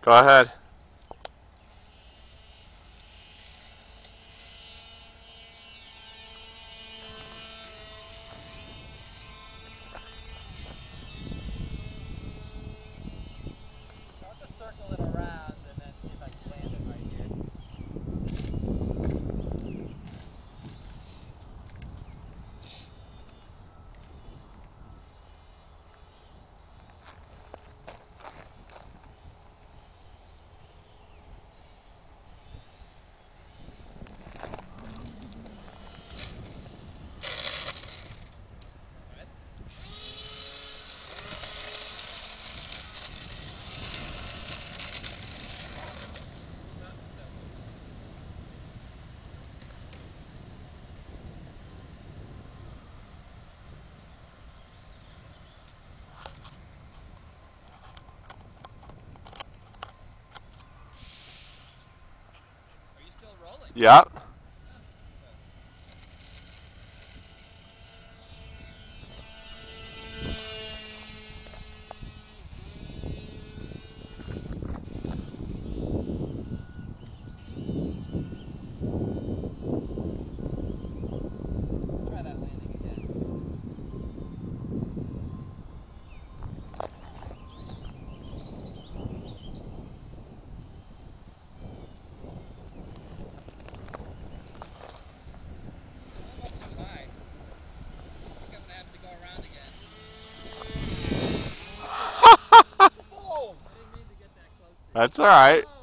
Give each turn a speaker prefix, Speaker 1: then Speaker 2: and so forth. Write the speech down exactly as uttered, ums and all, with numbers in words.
Speaker 1: Go ahead.
Speaker 2: I'll just circle it around and then see if I can land it right here. Rolling.
Speaker 1: Yep.
Speaker 2: Try that landing again.
Speaker 1: That's alright.